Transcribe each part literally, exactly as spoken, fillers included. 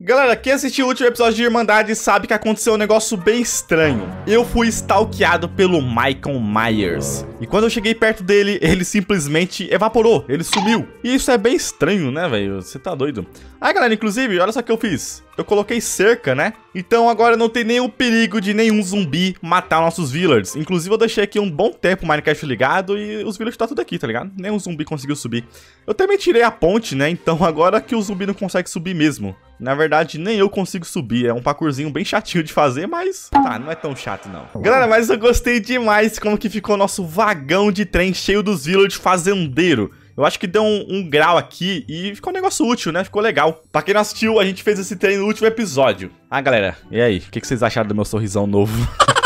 Galera, quem assistiu o último episódio de Irmandade sabe que aconteceu um negócio bem estranho. Eu fui stalkeado pelo Michael Myers. E quando eu cheguei perto dele, ele simplesmente evaporou, ele sumiu. E isso é bem estranho, né, velho? Você tá doido? Ah, galera, inclusive, olha só o que eu fiz. Eu coloquei cerca, né? Então agora não tem nenhum perigo de nenhum zumbi matar nossos villagers. Inclusive eu deixei aqui um bom tempo o Minecraft ligado e os villagers tá tudo aqui, tá ligado? Nenhum zumbi conseguiu subir. Eu também tirei a ponte, né? Então agora que o zumbi não consegue subir mesmo. Na verdade, nem eu consigo subir. É um parkourzinho bem chatinho de fazer, mas... tá, não é tão chato, não. Galera, mas eu gostei demais como que ficou nosso vagão de trem cheio dos villagers fazendeiro. Eu acho que deu um, um grau aqui e ficou um negócio útil, né? Ficou legal. Pra quem não assistiu, a gente fez esse trem no último episódio. Ah, galera, e aí? O que, que vocês acharam do meu sorrisão novo?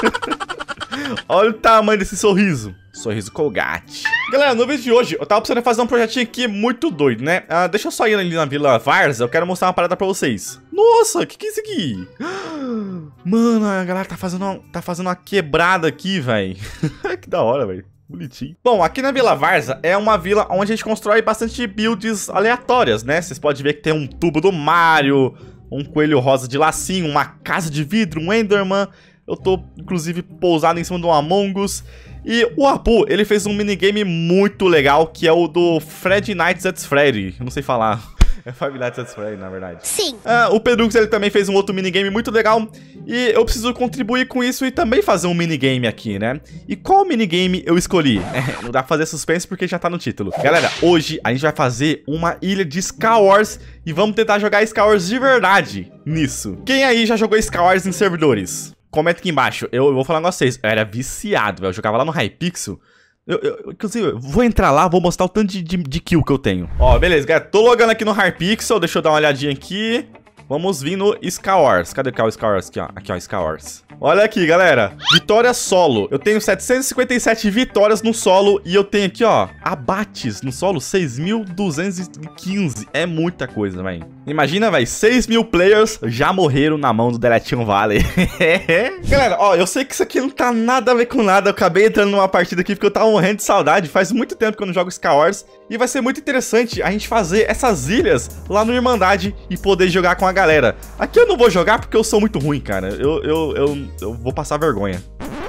Olha o tamanho desse sorriso. Sorriso Colgate. Galera, no vídeo de hoje, eu tava precisando fazer um projetinho aqui muito doido, né? Ah, deixa eu só ir ali na Vila Varza, eu quero mostrar uma parada pra vocês. Nossa, o que, que é isso aqui? Mano, a galera tá fazendo uma, tá fazendo uma quebrada aqui, velho. Que da hora, velho. Bonitinho. Bom, aqui na Vila Varza é uma vila onde a gente constrói bastante builds aleatórias, né? Vocês podem ver que tem um tubo do Mario, um coelho rosa de lacinho, uma casa de vidro, um Enderman. Eu tô, inclusive, pousado em cima de um Among Us. E o Apu, ele fez um minigame muito legal, que é o do Fred Nights at Freddy. Eu não sei falar. É Five Nights at Freddy, na verdade. Sim. Ah, o Pedrux, ele também fez um outro minigame muito legal. E eu preciso contribuir com isso e também fazer um minigame aqui, né? E qual minigame eu escolhi? É, não dá pra fazer suspense porque já tá no título. Galera, hoje a gente vai fazer uma ilha de Skywars e vamos tentar jogar Skywars de verdade nisso. Quem aí já jogou Skywars em servidores? Comenta aqui embaixo. Eu, eu vou falar com vocês. Eu era viciado, velho. Eu jogava lá no Hypixel. Eu, eu, inclusive, eu vou entrar lá, vou mostrar o tanto de, de, de kill que eu tenho. Ó, beleza, galera. Tô logando aqui no Hypixel. Deixa eu dar uma olhadinha aqui. Vamos vir no Skywars. Cadê o Skywars? Aqui, ó. Aqui, ó, Skywars. Olha aqui, galera. Vitória solo. Eu tenho setecentas e cinquenta e sete vitórias no solo. E eu tenho aqui, ó, abates no solo, seis mil duzentos e quinze. É muita coisa, velho. Imagina, velho, seis mil players já morreram na mão do Deletion Valley. Galera, ó, eu sei que isso aqui não tá nada a ver com nada. Eu acabei entrando numa partida aqui porque eu tava morrendo de saudade. Faz muito tempo que eu não jogo Skywars. E vai ser muito interessante a gente fazer essas ilhas lá no Irmandade e poder jogar com a galera. Aqui eu não vou jogar porque eu sou muito ruim, cara. Eu, eu, eu, eu vou passar vergonha.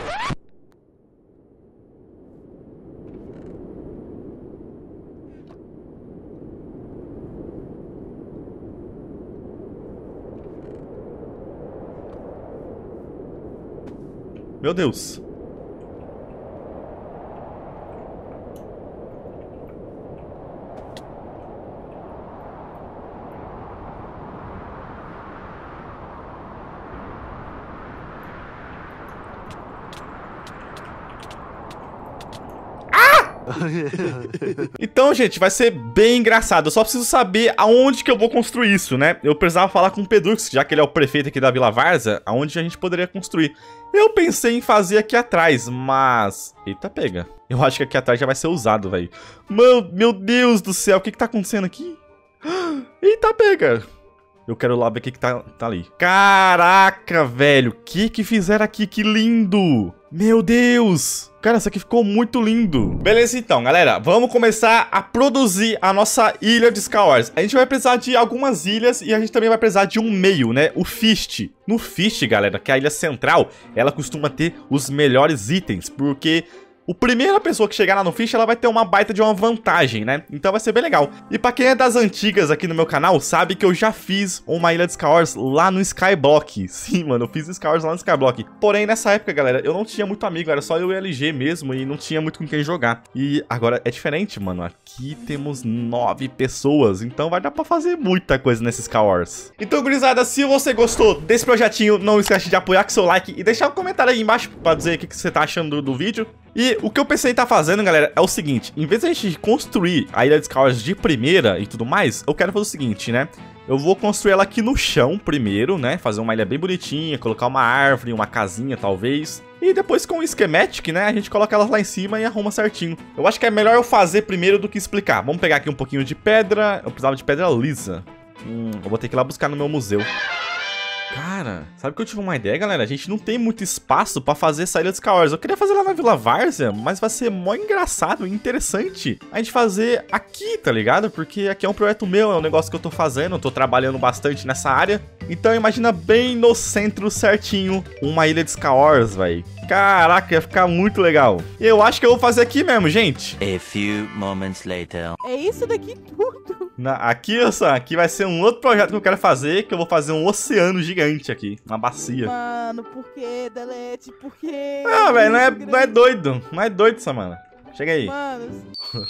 Meu Deus. Então, gente, vai ser bem engraçado. Eu só preciso saber aonde que eu vou construir isso, né? Eu precisava falar com o Pedrux, já que ele é o prefeito aqui da Vila Varza, aonde a gente poderia construir. Eu pensei em fazer aqui atrás, mas... eita, pega. Eu acho que aqui atrás já vai ser usado, velho. Mano, meu Deus do céu, o que que tá acontecendo aqui? Eita, pega. Eu quero lá ver o que que tá, tá ali. Caraca, velho. O que que fizeram aqui? Que lindo. Meu Deus. Cara, isso aqui ficou muito lindo. Beleza, então, galera. Vamos começar a produzir a nossa ilha de Skywars. A gente vai precisar de algumas ilhas e a gente também vai precisar de um meio, né? O Fist. No Fist, galera, que é a ilha central, ela costuma ter os melhores itens, porque... o primeira pessoa que chegar lá no Fish, ela vai ter uma baita de uma vantagem, né? Então vai ser bem legal. E pra quem é das antigas aqui no meu canal, sabe que eu já fiz uma ilha de Skywars lá no Skyblock. Sim, mano, eu fiz Skywars lá no Skyblock. Porém, nessa época, galera, eu não tinha muito amigo, era só eu e o L G mesmo, e não tinha muito com quem jogar. E agora é diferente, mano. Aqui temos nove pessoas, então vai dar pra fazer muita coisa nesse Skywars. Então, gurizada, se você gostou desse projetinho, não esquece de apoiar com seu like e deixar um comentário aí embaixo pra dizer o que você tá achando do, do vídeo. E o que eu pensei em tá fazendo, galera, é o seguinte. Em vez de a gente construir a ilha de Skywars de primeira e tudo mais, eu quero fazer o seguinte, né? Eu vou construir ela aqui no chão primeiro, né? Fazer uma ilha bem bonitinha, colocar uma árvore, uma casinha talvez. E depois com o schematic, né? A gente coloca elas lá em cima e arruma certinho. Eu acho que é melhor eu fazer primeiro do que explicar. Vamos pegar aqui um pouquinho de pedra. Eu precisava de pedra lisa. Hum, eu vou ter que ir lá buscar no meu museu. Cara, sabe que eu tive uma ideia, galera? A gente não tem muito espaço pra fazer essa Ilha dos Kaors. Eu queria fazer lá na Vila Várzea, mas vai ser mó engraçado e interessante a gente fazer aqui, tá ligado? Porque aqui é um projeto meu, é um negócio que eu tô fazendo, eu tô trabalhando bastante nessa área. Então imagina bem no centro certinho uma Ilha dos Kaors, velho. Caraca, ia ficar muito legal. E eu acho que eu vou fazer aqui mesmo, gente. A few moments later. É isso daqui tudo. Na, aqui, Sam, aqui vai ser um outro projeto que eu quero fazer, que eu vou fazer um oceano gigante aqui, uma bacia. Mano, por que, Delete? Por que? Ah, velho, não é, não é doido. Não é doido, Samana. Chega aí. Mano,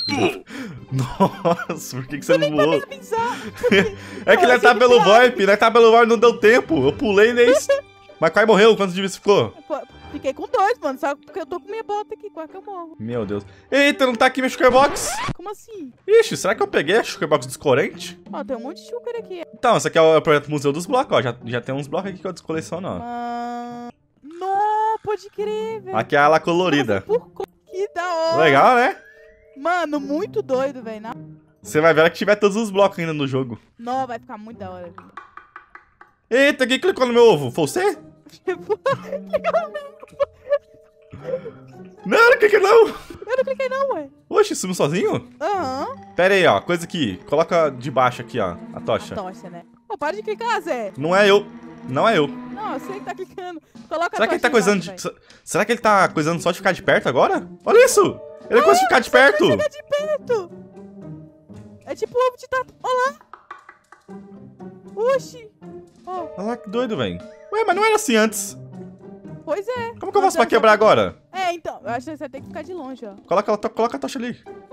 Nossa, por que, que você não voou? porque... É que ele tá pelo VoIP, né? Tá pelo VoIP, não deu tempo. Eu pulei nesse. Mas quase morreu, quantos de você ficou? Pô, fiquei com dois, mano, só porque eu tô com minha bota aqui, quase que eu morro. Meu Deus. Eita, não tá aqui minha Sugarbox. Como assim? Ixi, será que eu peguei a Sugarbox descorante? Ó, tem um monte de sugar aqui. Então, esse aqui é o projeto Museu dos Blocos, ó. Já, já tem uns blocos aqui que eu descoleciono, ó. Mano... Não, pode crer, velho. Aqui é a ala colorida. Nossa, por... Que da hora. Legal, né? Mano, muito doido, velho. Na... Você vai ver ela que tiver todos os blocos ainda no jogo. Não, vai ficar muito da hora, velho. Eita, quem clicou no meu ovo? Foi você? Não, não cliquei não. Eu não cliquei não, ué. Oxe, sumiu sozinho? Aham. Pera aí, ó. Coisa aqui. Coloca de baixo aqui, ó. A tocha. A tocha, né? Pô, para de clicar, Zé. Não é eu. Não é eu. Não, eu sei que tá clicando. Coloca Será a que ele tá tocha coisando de... embaixo, Será que ele tá coisando só de ficar de perto agora? Olha isso! Ele coisa de ficar de perto! velho. Chega de perto. É tipo ovo de tatu. Olha lá. Oxi. Ó, Olha lá que doido, velho. Ué, mas não era assim antes. pois é. Como que eu faço pra quebrar agora? É, então. Eu acho que você vai ter que ficar de longe, ó. Coloca, ela- coloca a tocha ali.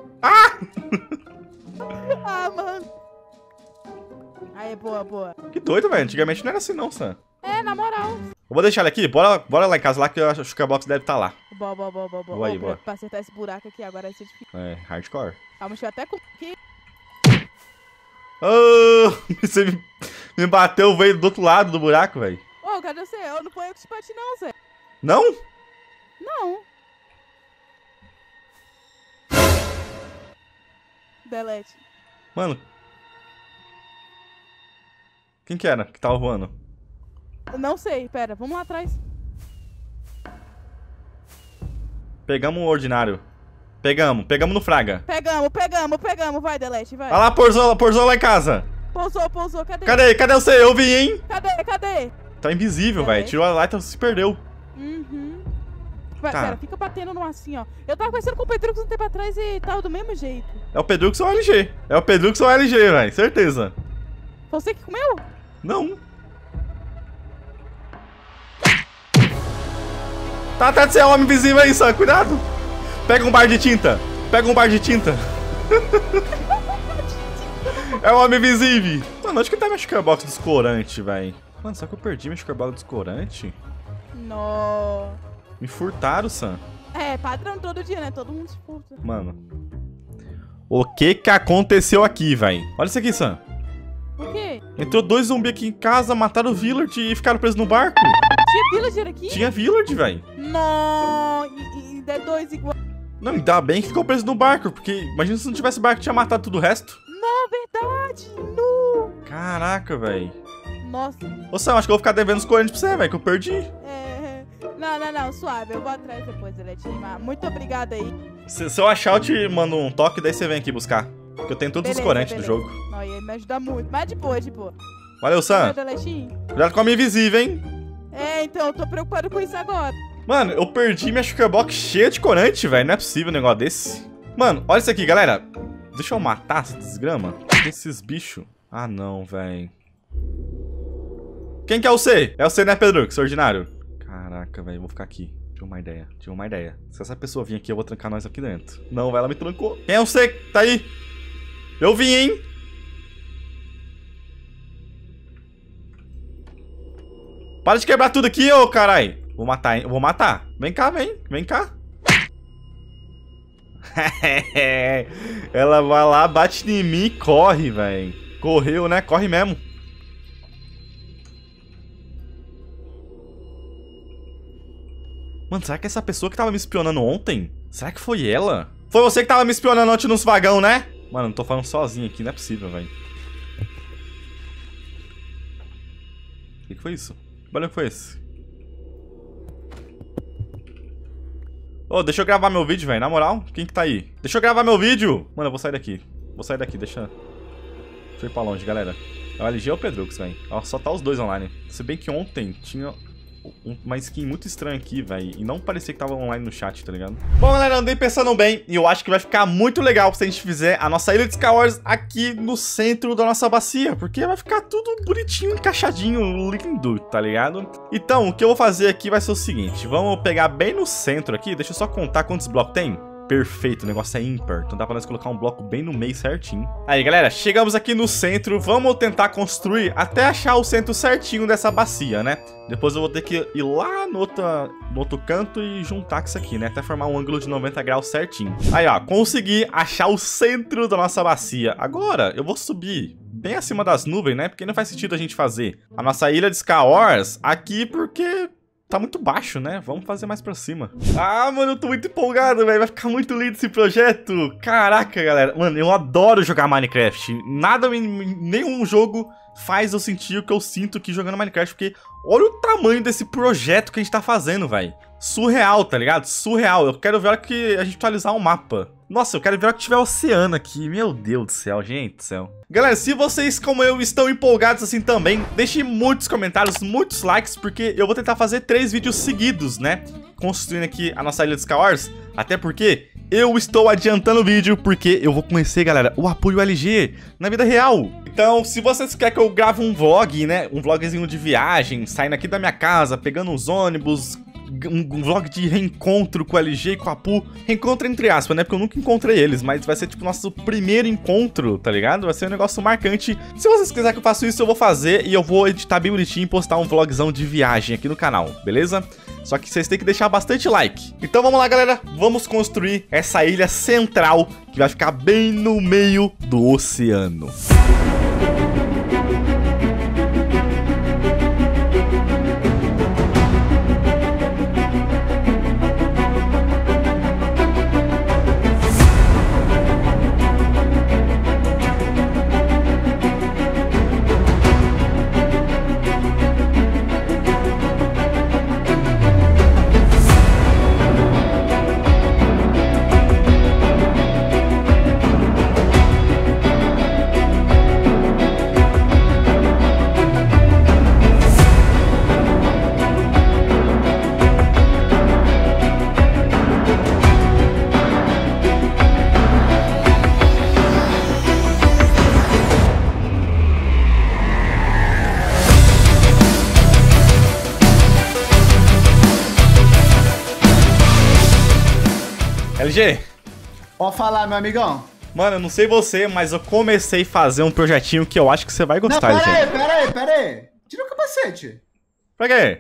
Ah, mano. Aí, boa, boa. Que doido, velho. Antigamente não era assim não, Sam. É, na moral. Eu vou deixar ele aqui. Bora, bora lá em casa lá que eu acho que a box deve estar lá. Boa, boa, boa, boa, boa. Boa aí, Ó, boa. pra, pra acertar esse buraco aqui agora vai ser difícil. É, hardcore. Calma, deixa eu até com... aqui. Oh, você me, me bateu, veio do outro lado do buraco, velho. Ô, cadê você? Eu não foi eu que te bati não, Zé. Não? Não. Delete. Mano. Quem que era que tava voando? Eu não sei, pera, vamos lá atrás. Pegamos o ordinário. Pegamos, pegamos no Fraga. Pegamos, pegamos, pegamos. Vai, Delete, vai. Olha lá, pousou, pousou lá em casa. Pousou, pousou, cadê? Cadê? Cadê você? Eu vi, hein? Cadê, cadê? Tá invisível, É. velho. Tirou a light e se perdeu. Uhum. Vai, Tá. pera, fica batendo no assim, ó. Eu tava conversando com o Pedro um tempo atrás e tava do mesmo jeito. É o Pedrux ou o L G? É o Pedrux ou o L G, velho. Certeza. Foi você que comeu? Não. Tá atrás de ser homem invisível aí, Sam. Cuidado. Pega um bar de tinta. Pega um bar de tinta. É um homem invisível. Mano, onde que tá minha Sugarbox descorante, velho? Mano, será que eu perdi minha Sugarbox descorante? Nó. Me furtaram, Sam. É, padrão todo dia, né? Todo mundo se furta. Mano. O que que aconteceu aqui, velho? Olha isso aqui, Sam. Por quê? Entrou dois zumbis aqui em casa, mataram o Villard e ficaram presos no barco. Tinha villager aqui? Tinha Villard, velho. Nó. E, e é dois igual. Não, ainda bem que ficou preso no barco, porque imagina se não tivesse barco, tinha matado tudo o resto. Nó, verdade. No. Caraca, velho. Nossa. Ô Sam, acho que eu vou ficar devendo os correntes pra você, velho, que eu perdi. É. Não, não, não. Suave. Eu vou atrás depois, Deletinho. Muito obrigada aí. Se, se eu achar, eu te mando um toque, daí você vem aqui buscar. Porque eu tenho todos os Beleza, correntes do beleza. jogo. Não, ia me ajudar muito. Mas de boa, de boa. Valeu, Sam. Meu Deletinho? Cuidado com a minha invisível, hein? É, então, eu tô preocupado com isso agora. Mano, eu perdi minha Sugarbox cheia de corante, velho. Não é possível um negócio desse. Mano, olha isso aqui, galera. Deixa eu matar essa desgrama. Esses bichos. Ah, não, velho. Quem que é o C? É o C, né, Pedro? Que seu ordinário. Caraca, velho. Vou ficar aqui. Tive uma ideia. Tive uma ideia. Se essa pessoa vir aqui, eu vou trancar nós aqui dentro. Não, velho. Ela me trancou. Quem é o C? Tá aí. Eu vim, hein? Para de quebrar tudo aqui, ô carai. Vou matar, hein? Vou matar. Vem cá, vem. Vem cá. Ela vai lá, bate em mim e corre, velho. Correu, né? Corre mesmo. Mano, será que essa pessoa que tava me espionando ontem? Será que foi ela? Foi você que tava me espionando ontem nos vagão, né? Mano, não tô falando sozinho aqui, não é possível, velho. O que, que foi isso? Que barulho foi esse? Ô, oh, deixa eu gravar meu vídeo, velho. Na moral, quem que tá aí? Deixa eu gravar meu vídeo! Mano, eu vou sair daqui. Vou sair daqui, deixa... Deixa eu ir pra longe, galera. É o L G ou o Pedrux, velho. Só tá os dois online. Se bem que ontem tinha uma skin muito estranha aqui, velho. E não parecia que tava online no chat, tá ligado? Bom, galera, andei pensando bem. E eu acho que vai ficar muito legal se a gente fizer a nossa ilha de Skywars aqui no centro da nossa bacia. Porque vai ficar tudo bonitinho, encaixadinho, lindo, tá ligado? Então, o que eu vou fazer aqui vai ser o seguinte. Vamos pegar bem no centro aqui. Deixa eu só contar quantos blocos tem. Perfeito, o negócio é ímpar, então dá pra nós colocar um bloco bem no meio certinho. Aí, galera, chegamos aqui no centro, vamos tentar construir até achar o centro certinho dessa bacia, né? Depois eu vou ter que ir lá no outro, no outro canto e juntar com isso aqui, né? Até formar um ângulo de noventa graus certinho. Aí, ó, consegui achar o centro da nossa bacia. Agora, eu vou subir bem acima das nuvens, né? Porque não faz sentido a gente fazer a nossa ilha de Skywars aqui, porque... tá muito baixo, né? Vamos fazer mais pra cima. Ah, mano, eu tô muito empolgado, velho. Vai ficar muito lindo esse projeto. Caraca, galera. Mano, eu adoro jogar Minecraft. Nada, nenhum jogo faz eu sentir o que eu sinto aqui jogando Minecraft. Porque olha o tamanho desse projeto que a gente tá fazendo, velho. Surreal, tá ligado? Surreal. Eu quero ver a hora que a gente atualizar o mapa. Nossa, eu quero ver a hora que tiver oceano aqui. Meu Deus do céu, gente do céu. Galera, se vocês, como eu, estão empolgados assim também, deixem muitos comentários, muitos likes, porque eu vou tentar fazer três vídeos seguidos, né? Construindo aqui a nossa ilha de Skywars. Até porque eu estou adiantando o vídeo, porque eu vou conhecer, galera, o apoio L G na vida real. Então, se vocês querem que eu grave um vlog, né? Um vlogzinho de viagem, saindo aqui da minha casa, pegando uns ônibus... Um vlog de reencontro com o L G e com a Apu. Reencontro entre aspas, né? Porque eu nunca encontrei eles. Mas vai ser tipo nosso primeiro encontro, tá ligado? Vai ser um negócio marcante. Se vocês quiserem que eu faça isso, eu vou fazer. E eu vou editar bem bonitinho e postar um vlogzão de viagem aqui no canal, beleza? Só que vocês têm que deixar bastante like. Então vamos lá, galera. Vamos construir essa ilha central que vai ficar bem no meio do oceano. L G, pode falar, meu amigão. Mano, eu não sei você, mas eu comecei a fazer um projetinho que eu acho que você vai gostar, Não, pera gente. aí, pera aí, pera aí. Tira o capacete. Pra quê?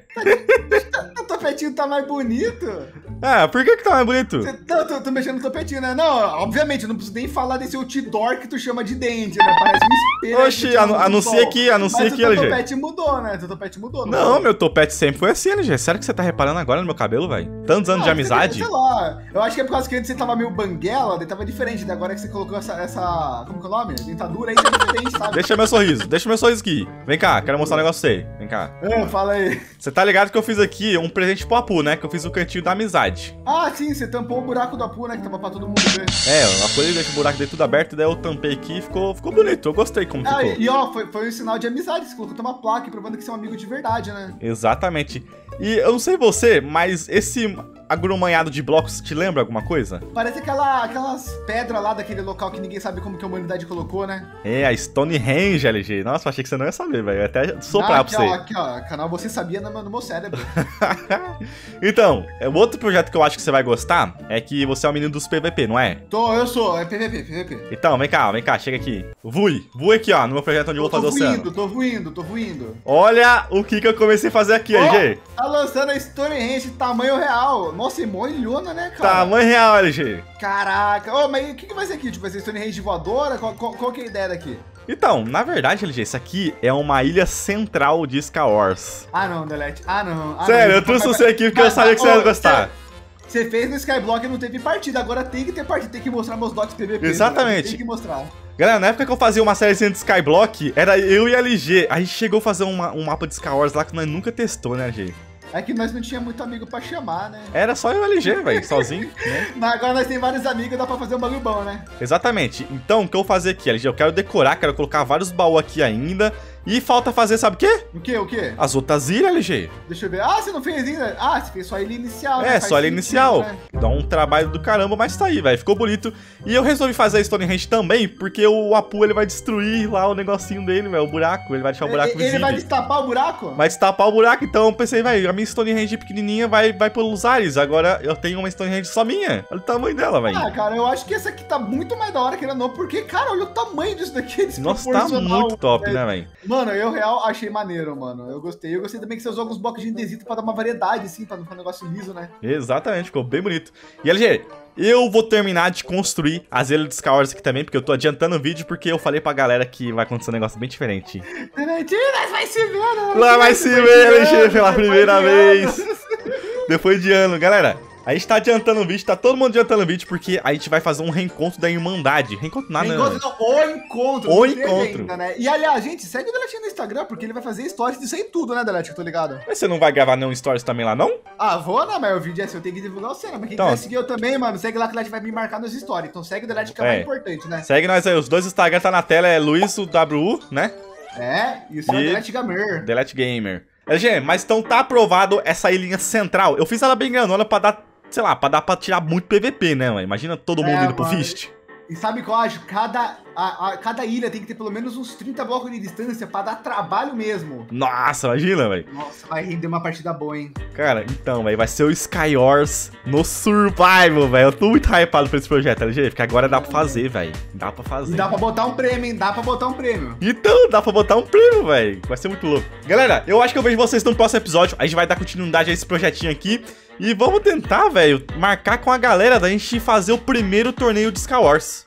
O topetinho tá mais bonito. Ah, por que que tá mais bonito? Cê, não, tô, tô mexendo no topetinho, né? Não, obviamente, eu não preciso nem falar desse outdoor que tu chama de dente, né? Parece um espelho. Oxi, anu anuncia aqui, anuncia aqui, L G. Mas o teu topete mudou, né? Teu topete mudou, não Não, meu topete sempre foi assim, L G. Sério que você tá reparando agora no meu cabelo, velho? Tantos anos não, de amizade? Sei lá, eu acho que é por causa que antes você tava meio banguela, daí tava diferente. Daí agora que você colocou essa, essa como que é o nome? Dentadura aí, tá diferente, sabe? Deixa meu sorriso, deixa meu sorriso aqui. Vem cá, quero mostrar um negócio pra você. Vem cá. Ah, fala aí. Você tá ligado que eu fiz aqui um presente pro Apu, né? Que eu fiz o cantinho da amizade. Ah, sim, você tampou o buraco do Apu, né? Que tava pra todo mundo ver. É, o Apu ele deixa o buraco dele tudo aberto, daí eu tampei aqui e ficou, ficou bonito. Eu gostei como Ah, ficou. e ó, foi, foi um sinal de amizade. Você colocou uma placa provando que você é um amigo de verdade, né? Exatamente. E eu não sei você, mas esse agrumanhado de blocos te lembra alguma coisa? Parece aquela, aquelas pedras lá daquele local que ninguém sabe como que a humanidade colocou, né? É, a Stonehenge, L G. Nossa, eu achei que você não ia saber, velho. Eu ia até soprar ah, pra aqui, você. Ó, aqui, ó, canal Você Sabia no meu, no meu cérebro. Então, o outro projeto que eu acho que você vai gostar é que você é o menino dos P V P, não é? Tô, eu sou, é P V P, P V P. Então, vem cá, vem cá, chega aqui. Vui, vui aqui, ó, no meu projeto onde eu vou fazer o oceano. Tô voindo, tô voindo, tô voindo. Olha o que que eu comecei a fazer aqui, Ó, L G. tá lançando a Stonehenge tamanho real. Nossa, é molhona, né, cara? Tamanho real, L G. Caraca. Ô, mas o que, que vai ser aqui? Tipo, vai ser Stonehenge voadora? Qual, qual, qual que é a ideia daqui? Então, na verdade, L G, isso aqui é uma ilha central de Skywars. Ah, não, Delete. Ah, não. Ah, Sério, não. eu trouxe você aqui porque eu sabia que você ia gostar. Você fez no Skyblock e não teve partida, agora tem que ter partida, tem que mostrar meus dots P V P. Exatamente. Tem que mostrar. Galera, na época que eu fazia uma série de Skyblock, era eu e a L G. A gente chegou a fazer uma, um mapa de Skywars lá que nós nunca testou, né, L G? É que nós não tinha muito amigo pra chamar, né? Era só eu e o L G, velho, sozinho, né? Mas agora nós temos vários amigos, dá pra fazer um bagulho bom, né? Exatamente. Então, o que eu vou fazer aqui, L G? Eu quero decorar, quero colocar vários baús aqui ainda. E falta fazer, sabe o quê? O quê? O quê? As outras ilhas, L G. Deixa eu ver. Ah, você não fez ainda? Ah, você fez só a ilha inicial, né? É, Faz só a ilha sentido, inicial. né? Dá um trabalho do caramba, mas tá aí, velho. Ficou bonito. E eu resolvi fazer a Stonehenge também, porque o Apu, ele vai destruir lá o negocinho dele, velho, o buraco. Ele vai deixar o buraco Ele, visível. ele vai destapar o buraco? Vai destapar o buraco, então eu pensei, velho, a minha Stonehenge pequenininha vai, vai pelos ares. Agora eu tenho uma Stonehenge só minha. Olha o tamanho dela, velho. Ah, cara, eu acho que essa aqui tá muito mais da hora que ela não, porque, cara, olha o tamanho disso daqui. É Nossa, tá desproporcional, muito top, velho. né, velho? Mano, eu real achei maneiro, mano. Eu gostei. Eu gostei também que você usou alguns blocos de indesito pra dar uma variedade, assim, pra não ficar um negócio liso, né? Exatamente, ficou bem bonito. E L G, eu vou terminar de construir as ilhas de Skywars aqui também, porque eu tô adiantando o vídeo, porque eu falei pra galera que vai acontecer um negócio bem diferente. Nós vai se ver, né? Lá vai se ver, L G, pela primeira vez. Depois de ano, galera. A gente tá adiantando o vídeo, tá todo mundo adiantando o vídeo, porque a gente vai fazer um reencontro da Irmandade. Reencontro nada, Reencontro, não. não, o encontro. O não teve encontro. ainda, né? E aliás, gente, segue o Delete no Instagram, porque ele vai fazer stories disso aí tudo, né, Delete? Eu tô ligado. Mas você não vai gravar nenhum stories também lá, não? Ah, vou, né? Mas o vídeo é seu, eu tenho que divulgar o cena. Mas quem Então, quiser seguir eu também, mano, segue lá que o Delete vai me marcar nos stories. Então segue o Delete que é, É. mais importante, né? Segue nós aí, os dois Instagram tá na tela, é Luiz o W U, né? É, isso é o E- Delete Gamer. Delete Gamer. L G, mas então tá aprovado essa ilhinha central. Eu fiz ela bem grandona pra dar, sei lá, pra dar pra tirar muito P V P, né, mano? Imagina todo mundo É, indo pro mano. Fist. E sabe o que eu acho? Cada, a, a- cada ilha tem que ter pelo menos uns trinta blocos de distância pra dar trabalho mesmo. Nossa, imagina, velho. Nossa, vai render uma partida boa, hein? Cara, então, velho, vai ser o Skywars no Survival, velho. Eu tô muito hypado por esse projeto, L G, porque agora dá pra fazer, velho. Dá pra E fazer. dá pra botar um prêmio, hein? Dá pra botar um prêmio. Então, dá pra botar um prêmio, velho. Vai ser muito louco. Galera, eu acho que eu vejo vocês no próximo episódio. A gente vai dar continuidade a esse projetinho aqui. E vamos tentar, velho, marcar com a galera da gente fazer o primeiro torneio de Skywars.